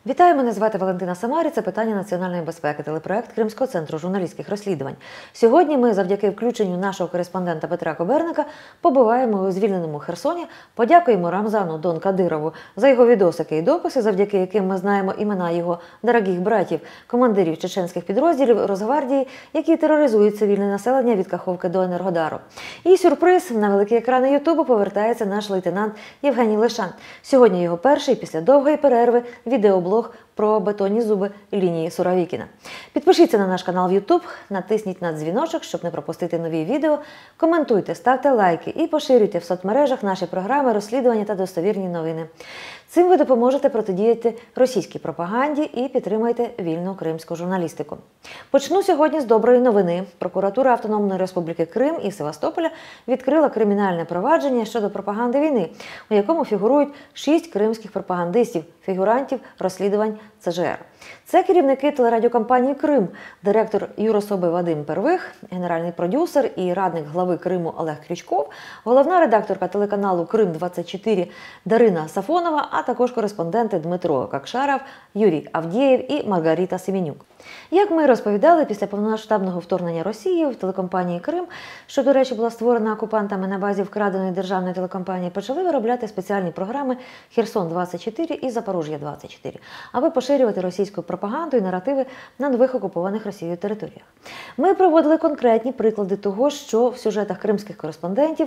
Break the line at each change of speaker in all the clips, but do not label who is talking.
Вітаю, мене звати Валентина Самарі. Це питання національної безпеки, телепроект Кримського центру журналістських розслідувань. Сьогодні ми, завдяки включенню нашого кореспондента Петра Коберника, побуваємо у звільненому Херсоні, подякуємо Рамзану Дон Кадирову за його відосики і дописи, завдяки яким ми знаємо імена його дорогих братів, командирів чеченських підрозділів Росгвардії, які тероризують цивільне населення від Каховки до Енергодару. І сюрприз, на великі екрани Ютубу повертається наш лейтенант Євгеній Лишан. Сьогодні його перший, після довгої перерви, відеоблог про бетонні зуби лінії Суровікіна. Підпишіться на наш канал в YouTube, натисніть на дзвіночок, щоб не пропустити нові відео, коментуйте, ставте лайки і поширюйте в соцмережах наші програми, розслідування та достовірні новини. Цим ви допоможете протидіяти російській пропаганді і підтримайте вільну кримську журналістику. Почну сьогодні з доброї новини. Прокуратура Автономної Республіки Крим і Севастополя відкрила кримінальне провадження щодо пропаганди війни, у якому фігурують 6 кримських пропагандистів, фігурантів розслідувань ЦЖР. Це керівники телерадіокомпанії «Крим», директор юрособи Вадим Первих, генеральний продюсер і радник глави Криму Олег Крючков, головна редакторка телеканалу «Крим-24» Дарина Сафонова, а також кореспонденти Дмитро Какшаров, Юрій Авдєєв і Маргарита Семенюк. Як ми розповідали, після повномасштабного вторгнення Росії в телекомпанії «Крим», що, до речі, була створена окупантами на базі вкраденої державної телекомпанії, почали виробляти спеціальні програми «Херсон-24» і «Запорожжя-24», аби поширювати російську пропаганду і наративи на нових окупованих Росією територіях. Ми проводили конкретні приклади того, що в сюжетах кримських кореспондентів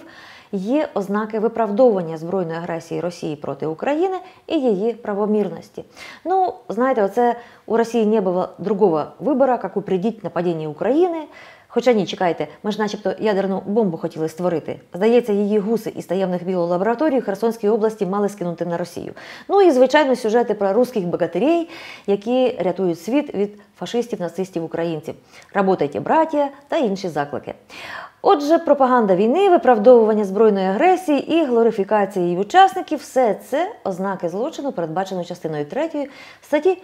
є ознаки виправдовування збройної агресії Росії проти України і її правомірності. Ну, знаєте, оце у Росії не було другого вибору, як упредіть нападіння України. Хоча ні, чекайте, ми ж начебто ядерну бомбу хотіли створити. Здається, її гуси із таємних біолабораторій в Херсонській області мали скинути на Росію. Ну і, звичайно, сюжети про русських богатирей, які рятують світ від фашистів, нацистів, українців. «Работайте, браття» та інші заклики. Отже, пропаганда війни, виправдовування збройної агресії і глорифікація її учасників – все це ознаки злочину, передбачено частиною 3 статті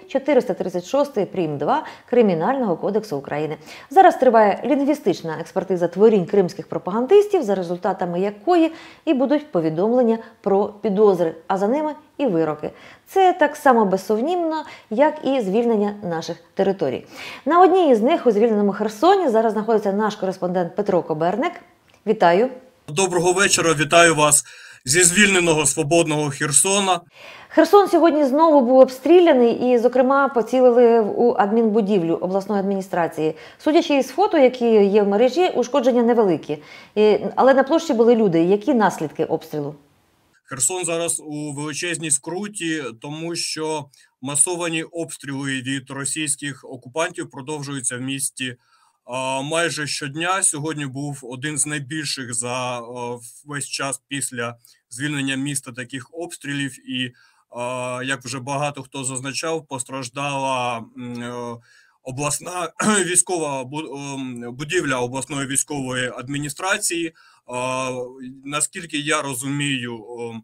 436 прим. 2 Кримінального кодексу України. Зараз триває лінгвістична експертиза творінь кримських пропагандистів, за результатами якої і будуть повідомлення про підозри, а за ними і вироки. Це так само безсумнівно, як і звільнення наших територій. На одній із них у звільненому Херсоні зараз знаходиться наш кореспондент Петро Коберник. Вітаю.
Доброго вечора, вітаю вас зі звільненого свободного Херсона.
Херсон сьогодні знову був обстріляний і, зокрема, поцілили у адмінбудівлю обласної адміністрації. Судячи із фото, які є в мережі, ушкодження невеликі. Але на площі були люди. Які наслідки обстрілу?
Херсон зараз у величезній скруті, тому що масовані обстріли від російських окупантів продовжуються в місті майже щодня. Сьогодні був один з найбільших за весь час після звільнення міста таких обстрілів. І, як вже багато хто зазначав, постраждала обласна військова будівля обласної військової адміністрації. Наскільки я розумію,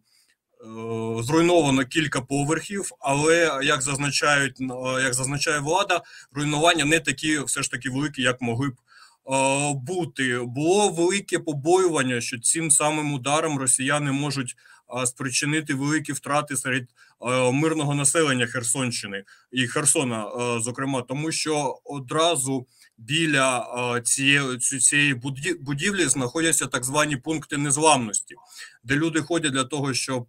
зруйновано кілька поверхів, але, як зазначає влада, руйнування не такі все ж таки великі, як могли б бути. Було велике побоювання, що цим самим ударом росіяни можуть спричинити великі втрати серед мирного населення Херсонщини і Херсона, зокрема, тому що одразу біля цієї будівлі знаходяться так звані пункти незламності, де люди ходять для того, щоб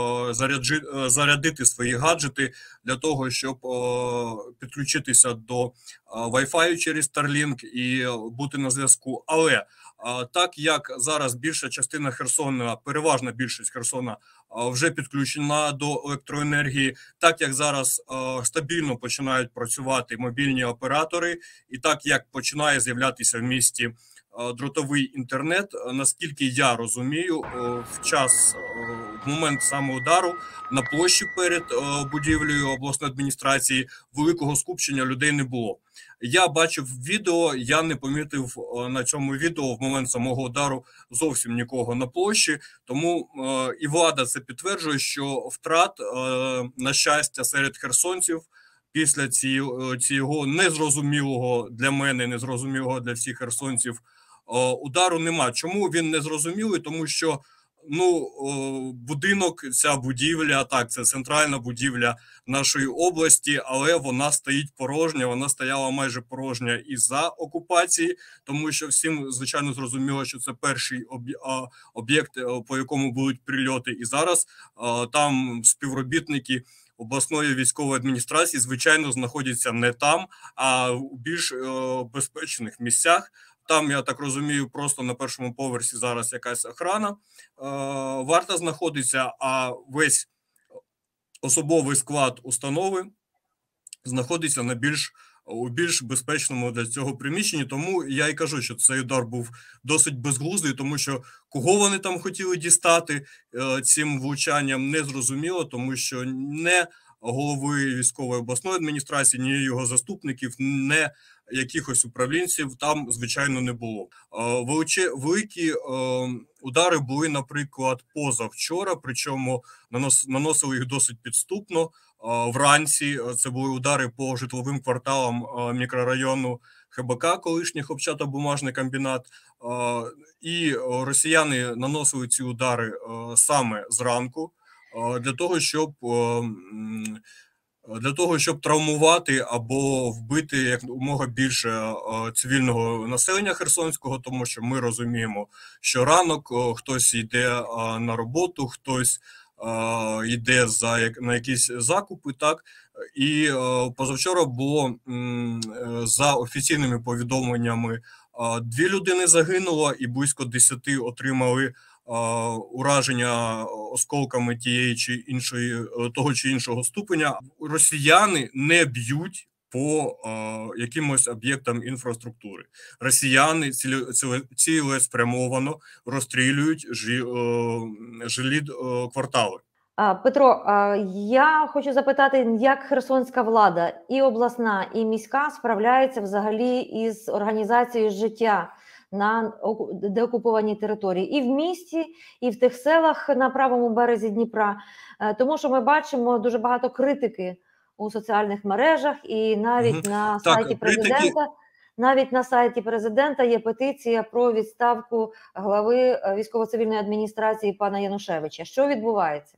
зарядити свої гаджети, для того, щоб підключитися до Wi-Fi через Starlink і бути на зв'язку. Але так як зараз більша частина Херсона, переважна більшість Херсона вже підключена до електроенергії, так як зараз стабільно починають працювати мобільні оператори, і так як починає з'являтися в місті дротовий інтернет, наскільки я розумію, в момент саме удару на площі перед будівлею обласної адміністрації великого скупчення людей не було. Я бачив відео, я не помітив на цьому відео в момент самого удару зовсім нікого на площі, тому і влада це підтверджує, що втрат, на щастя, серед херсонців після цього незрозумілого для мене, незрозумілого для всіх херсонців удару нема. Чому він незрозумілий? Тому що Будинок, ця будівля, так, це центральна будівля нашої області, але вона стоїть порожня, вона стояла майже порожня із-за окупації, тому що всім, звичайно, зрозуміло, що це перший об'єкт, по якому будуть прильоти. І зараз там співробітники обласної військової адміністрації, звичайно, знаходяться не там, а у більш безпечних місцях. Там, я так розумію, просто на першому поверсі зараз якась охрана варта знаходиться, а весь особовий склад установи знаходиться у більш безпечному для цього приміщенні. Тому я і кажу, що цей удар був досить безглуздий, тому що кого вони там хотіли дістати цим влучанням, не зрозуміло, тому що не голови військової обласної адміністрації, ні його заступників, не якихось управлінців там, звичайно, не було. Великі удари були, наприклад, позавчора, причому наносили їх досить підступно. Вранці це були удари по житловим кварталам мікрорайону ХБК, колишній хлопчатобумажний комбінат. І росіяни наносили ці удари саме зранку для того, щоб травмувати або вбити якомога більше цивільного населення херсонського, тому що ми розуміємо, що ранок хтось йде на роботу, хтось йде на якісь закупи, так, і позавчора було, за офіційними повідомленнями, 2 людини загинуло і близько 10 отримали ураження осколками того чи іншого ступеня. Росіяни не б'ють по якимось об'єктам інфраструктури. Росіяни цілеспрямовано розстрілюють жилі квартали.
Петро, я хочу запитати, як херсонська влада, і обласна, і міська, справляються взагалі із організацією життя на деокупованій території, і в місті, і в тих селах на правому березі Дніпра, тому що ми бачимо дуже багато критики у соціальних мережах, і навіть на сайті президента. Навіть на сайті президента є петиція про відставку глави військово-цивільної адміністрації пана Янушевича. Що відбувається?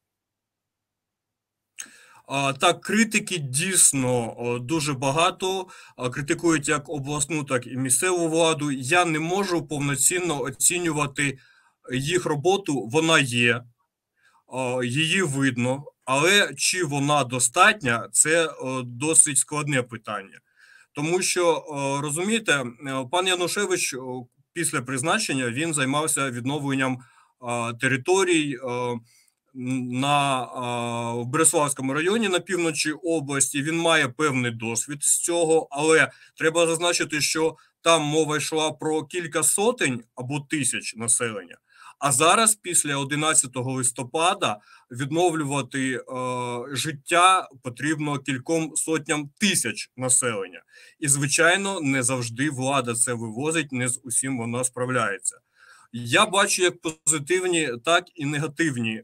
Так, критики дійсно дуже багато, критикують як обласну, так і місцеву владу. Я не можу повноцінно оцінювати їх роботу, вона є, її видно, але чи вона достатня, це досить складне питання. Тому що, розумієте, пан Янушевич після призначення, він займався відновленням територій в Береславському районі на півночі області. Він має певний досвід з цього, але треба зазначити, що там мова йшла про кілька сотень або тисяч населення. А зараз, після 11 листопада, відновлювати життя потрібно кільком сотням тисяч населення. І, звичайно, не завжди влада це вивозить, не з усім вона справляється. Я бачу як позитивні, так і негативні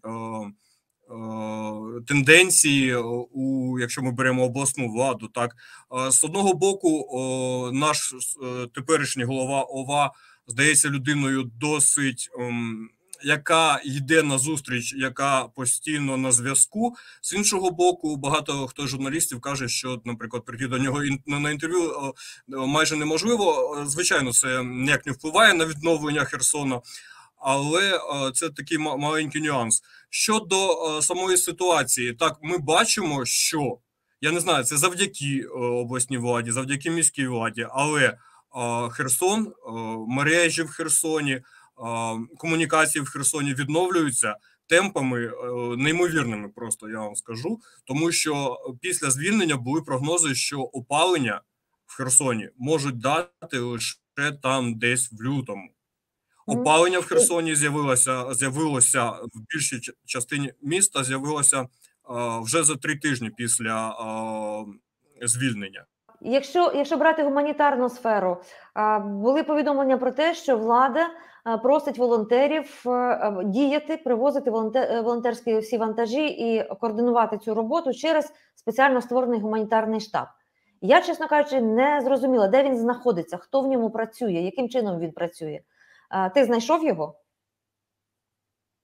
тенденції, якщо ми беремо обласну владу. Так. З одного боку, наш теперішній голова ОВА здається людиною досить, яка йде на зустріч, яка постійно на зв'язку. З іншого боку, багато хто з журналістів каже, що, наприклад, прийти до нього на інтерв'ю майже неможливо. Звичайно, це ніяк не впливає на відновлення Херсона, але це такий маленький нюанс. Щодо самої ситуації, так, ми бачимо, що, я не знаю, це завдяки обласній владі, завдяки міській владі, але Херсон, мережі в Херсоні, комунікації в Херсоні відновлюються темпами неймовірними, просто я вам скажу, тому що після звільнення були прогнози, що опалення в Херсоні можуть дати лише там десь в лютому. Опалення в Херсоні з'явилося в більшій частині міста, з'явилося вже за 3 тижні після звільнення.
Якщо брати гуманітарну сферу, були повідомлення про те, що влада просить волонтерів діяти, привозити волонтерські всі вантажі і координувати цю роботу через спеціально створений гуманітарний штаб. Я, чесно кажучи, не зрозуміла, де він знаходиться, хто в ньому працює, яким чином він працює. Ти знайшов його?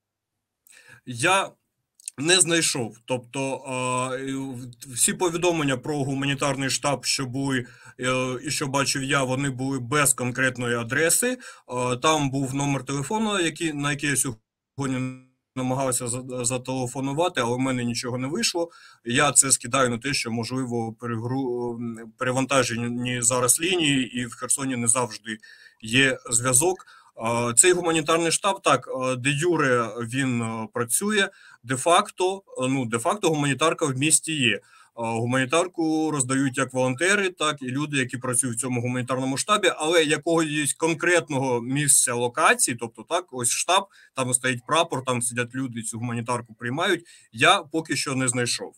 я не знайшов. Тобто всі повідомлення про гуманітарний штаб, що були і що бачив я, вони були без конкретної адреси. Там був номер телефону, на який я сьогодні намагався зателефонувати, але в мене нічого не вийшло. Я це скидаю на те, що, можливо, перевантажені зараз лінії, і в Херсоні не завжди є зв'язок. Цей гуманітарний штаб, так, де-юре він працює, де-факто гуманітарка в місті є. Гуманітарку роздають як волонтери, так і люди, які працюють в цьому гуманітарному штабі, але якогось конкретного місця локації, тобто так, ось штаб, там стоїть прапор, там сидять люди, цю гуманітарку приймають, я поки що не знайшов.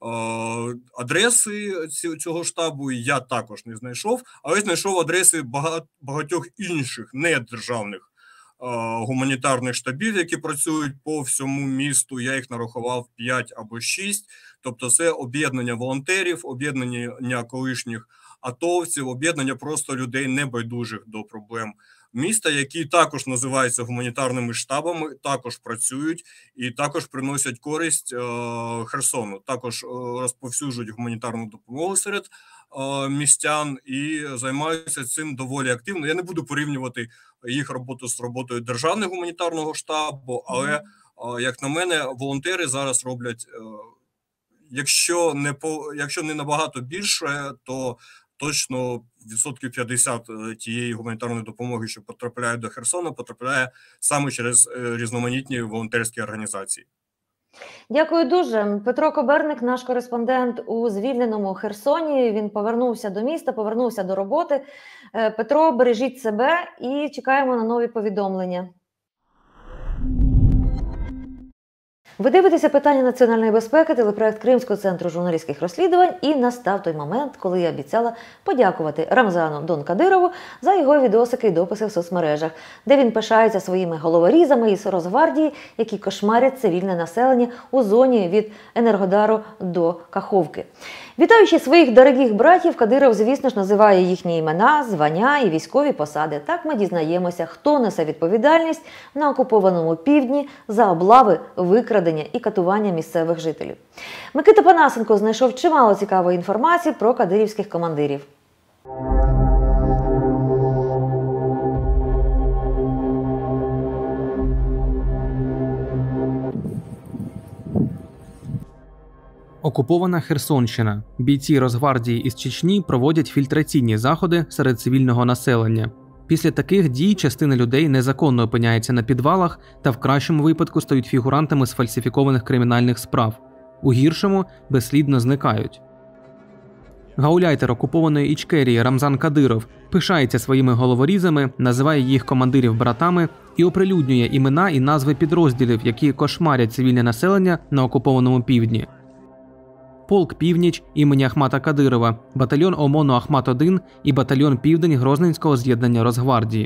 Адреси цього штабу я також не знайшов, але знайшов адреси багатьох інших недержавних гуманітарних штабів, які працюють по всьому місту. Я їх нарахував 5 або 6. Тобто це об'єднання волонтерів, об'єднання колишніх атовців, об'єднання просто людей небайдужих до проблем міста, які також називаються гуманітарними штабами, також працюють і також приносять користь Херсону, також розповсюджують гуманітарну допомогу серед містян і займаються цим доволі активно. Я не буду порівнювати їх роботу з роботою державного гуманітарного штабу, але, як на мене, волонтери зараз роблять, якщо не набагато більше, то точно 50% тієї гуманітарної допомоги, що потрапляє до Херсона, потрапляє саме через різноманітні волонтерські організації.
Дякую дуже. Петро Коберник, наш кореспондент у звільненому Херсоні. Він повернувся до міста, повернувся до роботи. Петро, бережіть себе і чекаємо на нові повідомлення. Ви дивитеся питання національної безпеки, телепроект Кримського центру журналістських розслідувань, і настав той момент, коли я обіцяла подякувати Рамзану Дон Кадирову за його відосики і дописи в соцмережах, де він пишається своїми головорізами із Росгвардії, які кошмарять цивільне населення у зоні від Енергодару до Каховки. Вітаючи своїх дорогих братів, Кадиров, звісно ж, називає їхні імена, звання і військові посади. Так ми дізнаємося, хто несе відповідальність на окупованому півдні за облави, викрадення і катування місцевих жителів. Микита Панасенко знайшов чимало цікавої інформації про кадирівських командирів.
Окупована Херсонщина. Бійці Росгвардії із Чечні проводять фільтраційні заходи серед цивільного населення. Після таких дій частина людей незаконно опиняється на підвалах та в кращому випадку стають фігурантами сфальсифікованих кримінальних справ. У гіршому – безслідно зникають. Гауляйтер окупованої Ічкерії Рамзан Кадиров пишається своїми головорізами, називає їх командирів братами і оприлюднює імена і назви підрозділів, які кошмарять цивільне населення на окупованому півдні. Полк «Північ» імені Ахмата Кадирова, батальйон ОМОНу «Ахмат-1» і батальйон «Південь» Грозненського з'єднання Росгвардії.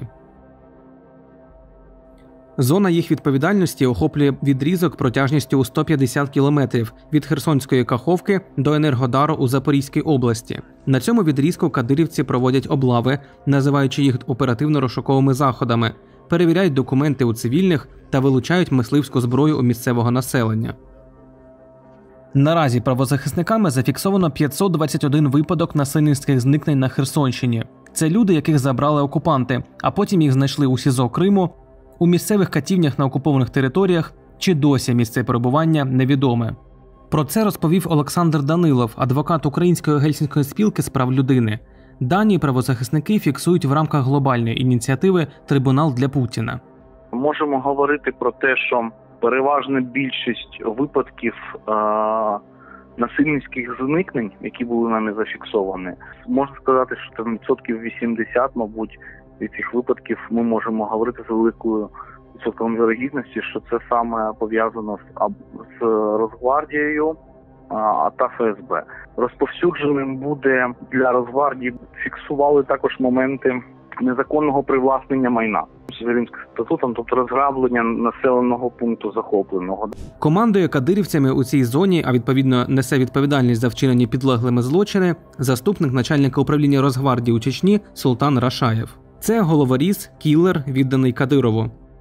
Зона їх відповідальності охоплює відрізок протяжністю у 150 кілометрів від Херсонської Каховки до Енергодару у Запорізькій області. На цьому відрізку кадирівці проводять облави, називаючи їх оперативно-розшуковими заходами, перевіряють документи у цивільних та вилучають мисливську зброю у місцевого населення. Наразі правозахисниками зафіксовано 521 випадок насильницьких зникнень на Херсонщині. Це люди, яких забрали окупанти, а потім їх знайшли у СІЗО Криму, у місцевих катівнях на окупованих територіях, чи досі місце перебування невідоме. Про це розповів Олександр Данилов, адвокат Української Гельсінської спілки з прав людини. Дані правозахисники фіксують в рамках глобальної ініціативи «Трибунал для Путіна».
Можемо говорити про те, що переважна більшість випадків насильницьких зникнень, які були нами зафіксовані, можна сказати, що там 80%, мабуть, від цих випадків ми можемо говорити з великою відсотковою вірогідністю, що це саме пов'язано з Росгвардією та ФСБ. Розповсюдженим буде для Росгвардії, фіксували також моменти незаконного привласнення майна. З Римським статутом, тобто розграблення населеного пункту захопленого.
Командує кадирівцями у цій зоні, а відповідно несе відповідальність за вчинені підлеглими злочини, заступник начальника управління Росгвардії у Чечні Султан Рашаєв. Це головоріз, кілер, відданий Кадирову.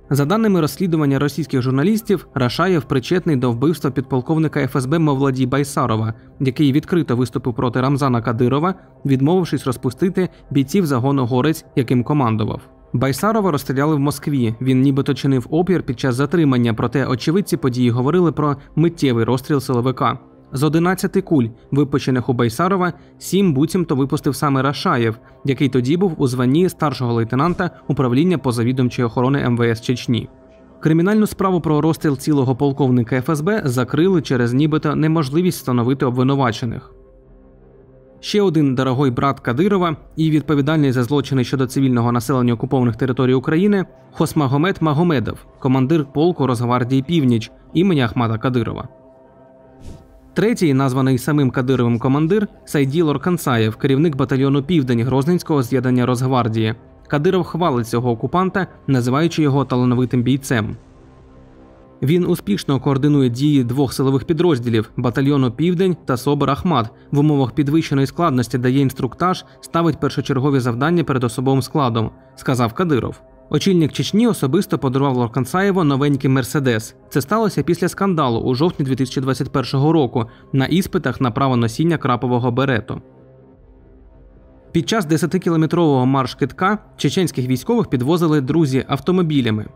За даними розслідування російських журналістів, Рашаєв причетний до вбивства підполковника ФСБ Мовладі Байсарова, який відкрито виступив проти Рамзана Кадирова, відмовившись розпустити бійців загону «Горець», яким командував. Байсарова розстріляли в Москві, він нібито чинив опір під час затримання, проте очевидці події говорили про миттєвий розстріл силовика. З 11 куль, випущених у Байсарова, 7 буцімто випустив саме Рашаєв, який тоді був у званні старшого лейтенанта управління позавідомчої охорони МВС Чечні. Кримінальну справу про розстріл цілого полковника ФСБ закрили через нібито неможливість встановити обвинувачених. Ще один дорогой брат Кадирова і відповідальний за злочини щодо цивільного населення окупованих територій України Хосмагомед Магомедов, командир полку Росгвардії «Північ» імені Ахмата Кадирова. Третій, названий самим Кадировим командир – Сайділ Орканцаєв, керівник батальйону «Південь» Грозненського з'єднання Росгвардії. Кадиров хвалить цього окупанта, називаючи його талановитим бійцем. Він успішно координує дії двох силових підрозділів – батальйону «Південь» та СОБР «Ахмат». В умовах підвищеної складності дає інструктаж, ставить першочергові завдання перед особовим складом, сказав Кадиров. Очільник Чечні особисто подарував Орканцаєву новенький «Мерседес». Це сталося після скандалу у жовтні 2021 року на іспитах на право носіння крапового берету. Під час 10-кілометрового марш-кидка чеченських військових підвозили друзі автомобілями.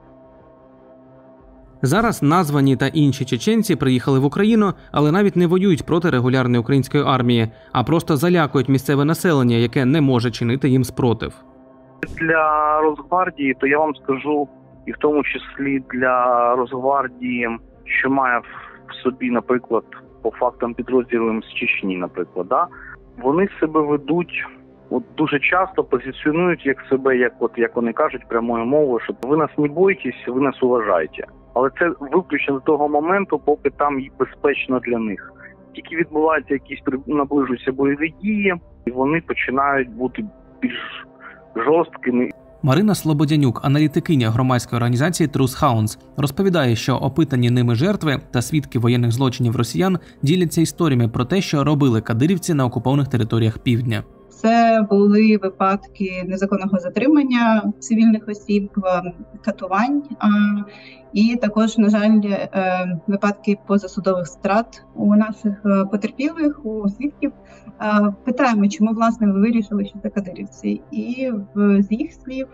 Зараз названі та інші чеченці приїхали в Україну, але навіть не воюють проти регулярної української армії, а просто залякують місцеве населення, яке не може чинити їм спротив.
Для Росгвардії, то я вам скажу, і в тому числі для Росгвардії, що має в собі, наприклад, по фактам підрозділів з Чечні, наприклад, вони себе ведуть, дуже часто позиціонують як вони кажуть прямою мовою, що ви нас не бойтесь, ви нас уважаєте. Але це виключно до того моменту, поки там безпечно для них. Тільки відбуваються якісь наближуються бойові дії, і вони починають бути більш жорсткими.
Марина Слободянюк, аналітикиня громадської організації Truth Hounds, розповідає, що опитані ними жертви та свідки воєнних злочинів росіян діляться історіями про те, що робили кадирівці на окупованих територіях Півдня.
Це були випадки незаконного затримання цивільних осіб, катувань і також, на жаль, випадки позасудових страт у наших потерпілих, у свідків. Питаємо, чому, власне, ви вирішили, що це кадирівці. І з їх слів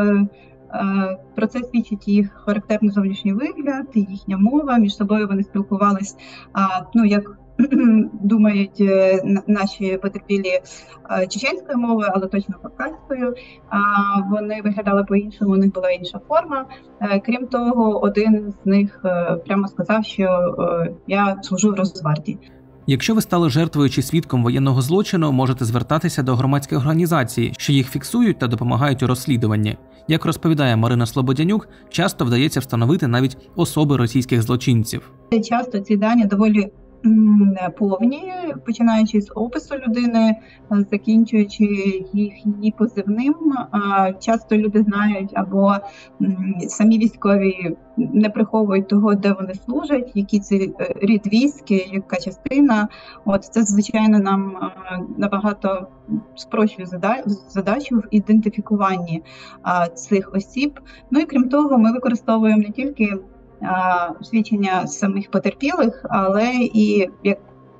про це свідчить їх характерний зовнішній вигляд, їхня мова, між собою вони спілкувались, як думають наші потерпілі, чеченською мовою, але точно кавказькою. Вони виглядали по-іншому, у них була інша форма. Крім того, один з них прямо сказав, що я служу в Росгвардії.
Якщо ви стали жертвою чи свідком воєнного злочину, можете звертатися до громадських організацій, що їх фіксують та допомагають у розслідуванні. Як розповідає Марина Слободянюк, часто вдається встановити навіть особи російських злочинців.
Часто ці дані доволі повні, починаючи з опису людини, закінчуючи їхнім позивним. Часто люди знають або самі військові не приховують того, де вони служать, які це рід військ, яка частина. Це, звичайно, нам набагато спрощує задачу в ідентифікуванні цих осіб. І крім того, ми використовуємо не тільки свідчення самих потерпілих, але і як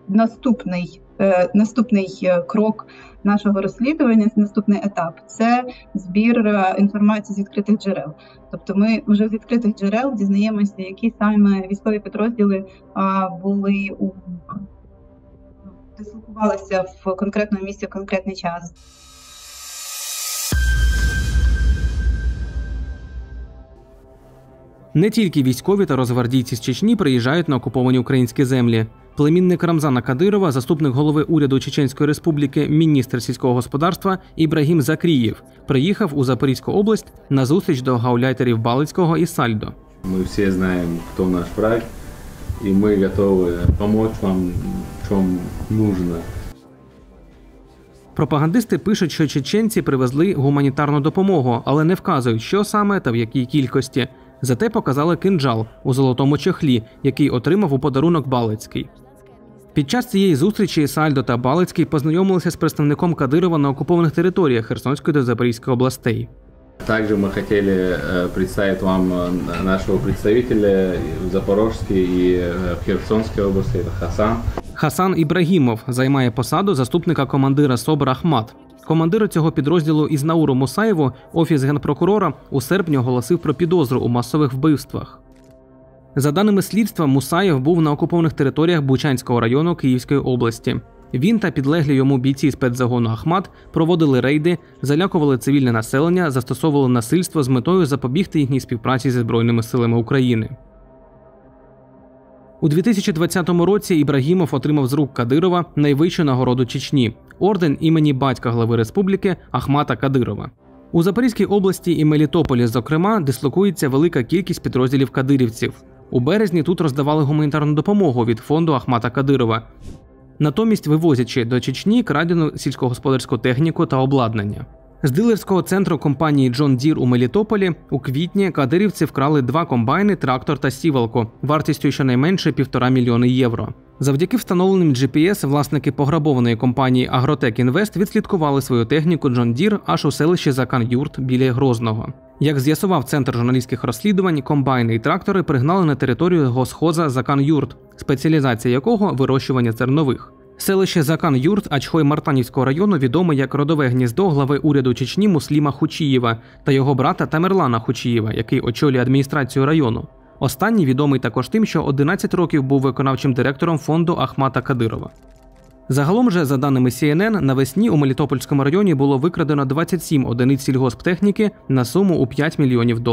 наступний крок нашого розслідування, наступний етап – це збір інформації з відкритих джерел. Тобто ми вже з відкритих джерел дізнаємося, які саме військові підрозділи були дислокувалися в конкретному місці в конкретний час.
Не тільки військові та росгвардійці з Чечні приїжджають на окуповані українські землі. Племінник Рамзана Кадирова, заступник голови уряду Чеченської Республіки, міністр сільського господарства Ібрагім Закрієв, приїхав у Запорізьку область на зустріч до гауляйтерів Балицького і Сальдо.
Ми всі знаємо, хто наш враг, і ми готові допомогти вам, в чому потрібно.
Пропагандисти пишуть, що чеченці привезли гуманітарну допомогу, але не вказують, що саме та в якій кількості. Зате показали кинджал у золотому чохлі, який отримав у подарунок Балицький. Під час цієї зустрічі Сальдо та Балицький познайомилися з представником Кадирова на окупованих територіях Херсонської та Запорізької областей.
Также мы хотели представить вам нашего представителя в Запорожской и в Херсонской области, это Хасан.
Хасан Ібрагімов займає посаду заступника командира СОБР «Ахмат». Командиру цього підрозділу Ізнауру Мусаєву Офіс Генпрокурора у серпні оголосив про підозру у масових вбивствах. За даними слідства, Мусаєв був на окупованих територіях Бучанського району Київської області. Він та підлеглі йому бійці спецзагону «Ахмат» проводили рейди, залякували цивільне населення, застосовували насильство з метою запобігти їхній співпраці зі Збройними силами України. У 2020 році Ібрагімов отримав з рук Кадирова найвищу нагороду Чечні – орден імені батька глави республіки Ахмата Кадирова. У Запорізькій області і Мелітополі, зокрема, дислокується велика кількість підрозділів кадирівців. У березні тут роздавали гуманітарну допомогу від фонду Ахмата Кадирова, натомість вивозячи до Чечні крадену сільськогосподарську техніку та обладнання. З дилерського центру компанії John Deere у Мелітополі у квітні кадирівці вкрали 2 комбайни, трактор та сівалку вартістю щонайменше 1,5 мільйони євро. Завдяки встановленим GPS власники пограбованої компанії Агротек Інвест відслідкували свою техніку John Deere аж у селищі Закан-Юрт біля Грозного. Як з'ясував Центр журналістських розслідувань, комбайни і трактори пригнали на територію госхоза Закан-Юрт, спеціалізація якого – вирощування зернових. Селище Закан-Юрт Ачхой-Мартанівського району відоме як родове гніздо глави уряду Чечні Мусліма Хучієва та його брата Тамерлана Хучієва, який очолює адміністрацію району. Останній відомий також тим, що 11 років був виконавчим директором фонду Ахмата Кадирова. Загалом же, за даними CNN, навесні у Мелітопольському районі було викрадено 27 одиниць сільгосптехніки на суму у $5 мільйонів.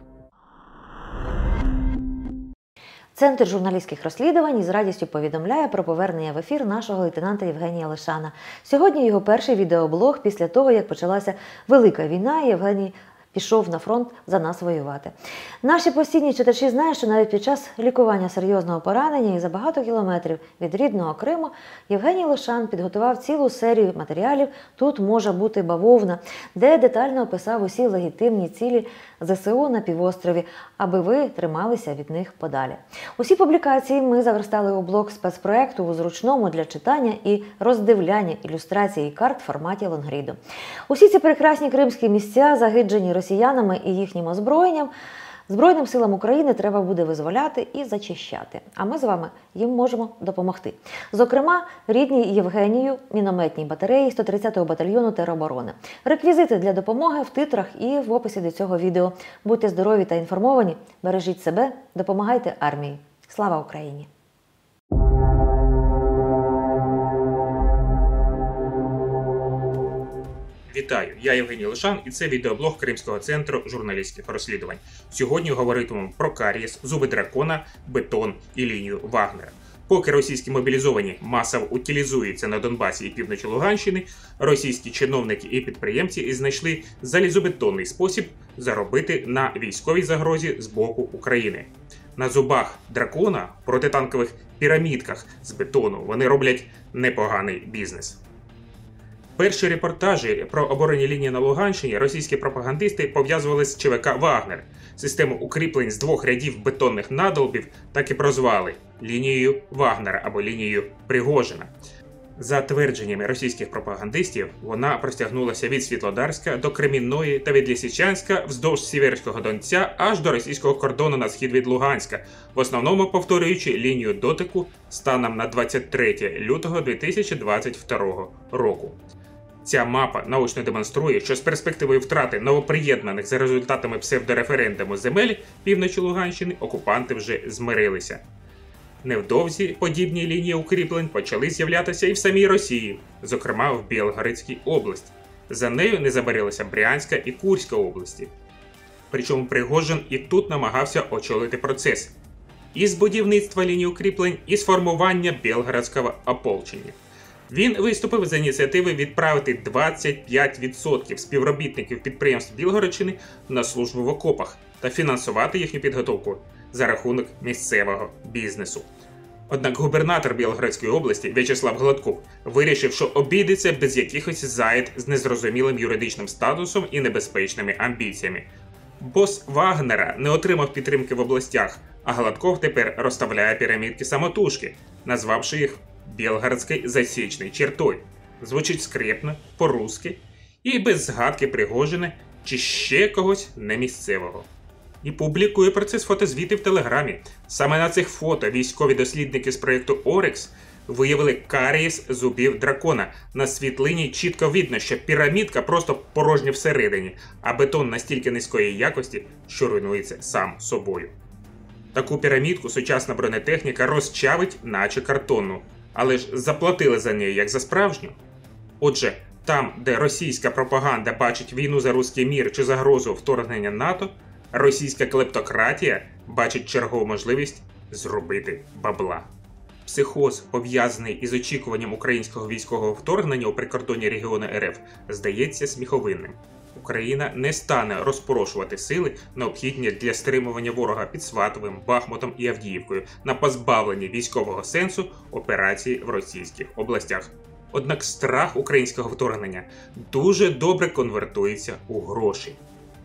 Центр журналістських розслідувань із радістю повідомляє про повернення в ефір нашого лейтенанта Євгенія Лишана. Сьогодні його перший відеоблог після того, як почалася Велика війна, і Євгеній пішов на фронт за нас воювати. Наші постійні читачі знають, що навіть під час лікування серйозного поранення і за багато кілометрів від рідного Криму Євгеній Лишан підготував цілу серію матеріалів «Тут може бути бавовна», де детально описав усі легітимні цілі ЗСУ на півострові, аби ви трималися від них подалі. Усі публікації ми заверстали у блок спецпроекту у зручному для читання і роздивляння ілюстрацій і карт в форматі лонгріду. Усі ці прекрасні кримські місця, загиджені росіянами і їхнім озброєнням, Збройним силам України треба буде визволяти і зачищати. А ми з вами їм можемо допомогти. Зокрема, рідній Євгенію мінометній батареї 130-го батальйону тероборони. Реквізити для допомоги в титрах і в описі до цього відео. Будьте здорові та інформовані, бережіть себе, допомагайте армії. Слава Україні!
Вітаю, я Євгеній Лишан і це відеоблог Кримського центру журналістських розслідувань. Сьогодні говоритимемо про карієс, зуби дракона, бетон і лінію Вагнера. Поки російські мобілізовані масово утилізуються на Донбасі і півночі Луганщини, російські чиновники і підприємці знайшли залізобетонний спосіб заробити на військовій загрозі з боку України. На зубах дракона, протитанкових пірамідках з бетону, вони роблять непоганий бізнес. Перші репортажі про оборонні лінії на Луганщині російські пропагандисти пов'язували з ЧВК «Вагнер». Систему укріплень з 2 рядів бетонних надолбів так і прозвали лінією Вагнера або лінією Пригожина. За твердженнями російських пропагандистів, вона простягнулася від Світлодарська до Кремінної та від Лисичанська вздовж Сіверського Донця аж до російського кордону на схід від Луганська, в основному повторюючи лінію дотику станом на 23 лютого 2022 року. Ця мапа наочно демонструє, що з перспективою втрати новоприєднаних за результатами псевдореферендуму земель півночі Луганщини окупанти вже змирилися. Невдовзі подібні лінії укріплень почали з'являтися і в самій Росії, зокрема в Білгородській області. За нею не забарилися Брянська і Курська області. Причому Пригожин і тут намагався очолити процес із будівництва ліній укріплень, і з формування Білгородського ополчення. Він виступив за ініціативи відправити 25% співробітників підприємств Білгородщини на службу в окопах та фінансувати їхню підготовку за рахунок місцевого бізнесу. Однак губернатор Білгородської області В'ячеслав Гладков вирішив, що обійдеться без якихось заїд з незрозумілим юридичним статусом і небезпечними амбіціями. Бос Вагнера не отримав підтримки в областях, а Гладков тепер розставляє пірамідки самотужки, назвавши їх Білгородською засічною чертою. Звучить скрепно, по-русски і без згадки Пригожина чи ще когось немісцевого. І публікує про це фотозвіти в Телеграмі. Саме на цих фото військові дослідники з проєкту Орекс виявили карієс зубів дракона. На світлині чітко видно, що пірамідка просто порожня всередині, а бетон настільки низької якості, що руйнується сам собою. Таку пірамідку сучасна бронетехніка розчавить, наче картонну. Але ж заплатили за неї як за справжню. Отже, там, де російська пропаганда бачить війну за руський мір чи загрозу вторгнення НАТО, російська клептократія бачить чергову можливість зробити бабла. Психоз, пов'язаний із очікуванням українського військового вторгнення у прикордонні регіони РФ, здається сміховинним. Україна не стане розпорошувати сили, необхідні для стримування ворога під Сватовим, Бахмутом і Авдіївкою на позбавленні військового сенсу операцій в російських областях. Однак страх українського вторгнення дуже добре конвертується у гроші.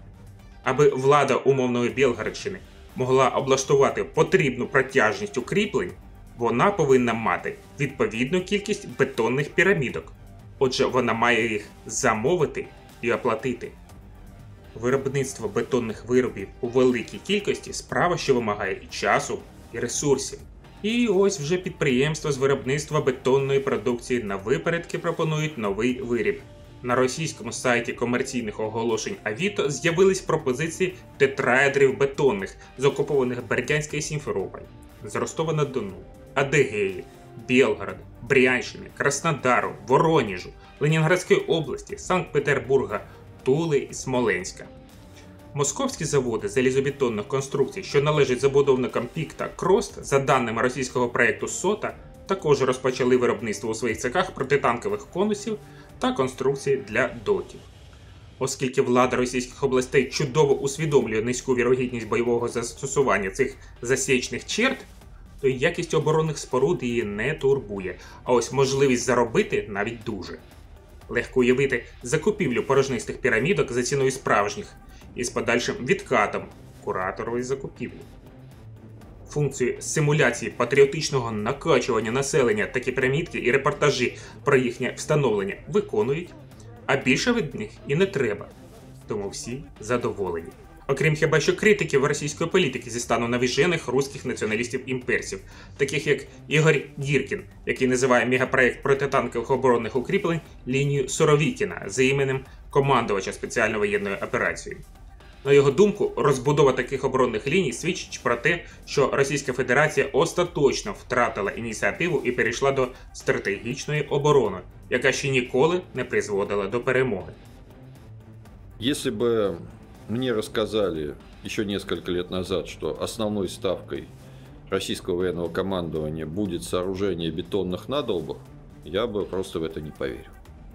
Аби влада умовної Білгородщини могла облаштувати потрібну протяжність укріплень, вона повинна мати відповідну кількість бетонних пірамідок. Отже, вона має їх замовити і оплатити. Виробництво бетонних виробів у великій кількості – справа, що вимагає і часу, і ресурсів. І ось вже підприємства з виробництва бетонної продукції на випередки пропонують новий виріб. На російському сайті комерційних оголошень Авіто з'явились пропозиції тетраедрів бетонних з окупованих Бердянська і Сімферополь, з Ростова-на-Дону, Адигеї, Білгорода, Брянщини, Краснодару, Вороніжу, Ленінградської області, Санкт-Петербурга, Тули і Смоленська. Московські заводи залізобетонних конструкцій, що належать забудовникам ПІК та Крост, за даними російського проєкту СОТА, також розпочали виробництво у своїх цехах протитанкових конусів та конструкцій для дотів. Оскільки влада російських областей чудово усвідомлює низьку вірогідність бойового застосування цих засічних черт, то якість оборонних споруд її не турбує, а ось можливість заробити навіть дуже. Легко уявити закупівлю порожнистих пірамідок за ціною справжніх і з подальшим відкатом кураторової закупівлі. Функцію симуляції патріотичного накачування населення такі пірамідки і репортажі про їхнє встановлення виконують, а більше від них і не треба. Тому всі задоволені. Окрім хіба що критиків російської політики зі стану навіжених руських націоналістів-імперців, таких як Ігор Гіркін, який називає мегапроєкт протитанкових оборонних укріплень лінією Суровікіна за іменем командувача спеціальної воєнної операції. На його думку, розбудова таких оборонних ліній свідчить про те, що Російська Федерація остаточно втратила ініціативу і перейшла до стратегічної оборони, яка ще ніколи не призводила до перемоги.
Если бы мне рассказали еще несколько лет назад, что основной ставкой российского военного командования будет сооружение бетонных надолбов, я бы просто в это не поверил.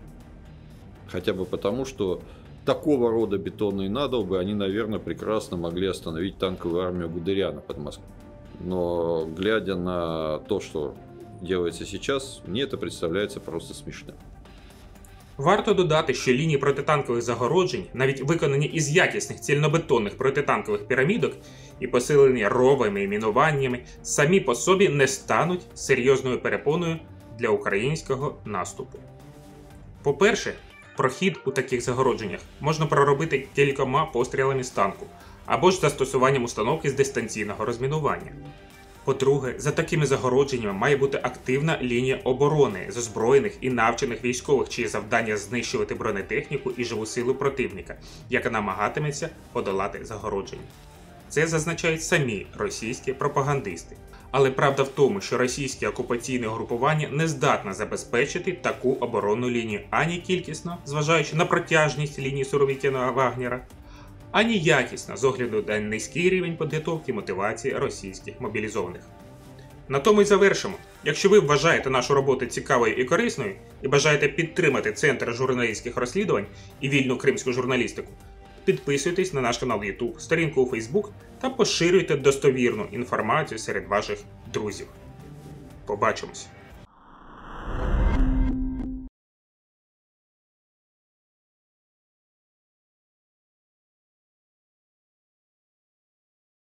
Хотя бы потому, что такого рода бетонные надолбы, они, наверное, прекрасно могли остановить танковую армию Гудериана под Москвой. Но глядя на то, что делается сейчас, мне это представляется просто смешным.
Варто додати, що лінії протитанкових загороджень, навіть виконані із якісних цільнобетонних протитанкових пірамідок і посилені ровами і мінуваннями, самі по собі не стануть серйозною перепоною для українського наступу. По-перше, прохід у таких загородженнях можна проробити кількома пострілами з танку, або ж застосуванням установки з дистанційного розмінування. По-друге, за такими загородженнями має бути активна лінія оборони з озброєних і навчених військових, чиє завдання знищувати бронетехніку і живу силу противника, яка намагатиметься подолати загородження. Це зазначають самі російські пропагандисти. Але правда в тому, що російське окупаційне угрупування не здатне забезпечити таку оборонну лінію ані кількісно, зважаючи на протяжність лінії Суровікіна-Вагнера, ані якісно з огляду на низький рівень підготовки і мотивації російських мобілізованих. На тому й завершимо. Якщо ви вважаєте нашу роботу цікавою і корисною і бажаєте підтримати Центр журналістських розслідувань і вільну кримську журналістику, підписуйтесь на наш канал YouTube, сторінку у Facebook та поширюйте достовірну інформацію серед ваших друзів. Побачимось!